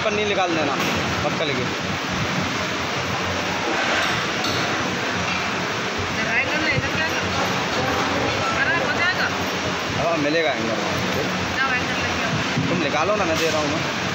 पन्नी निकाल देना पक्का लगे। अब मिलेगा एंगल, तुम निकालो ना, मैं दे रहा हूँ मैं।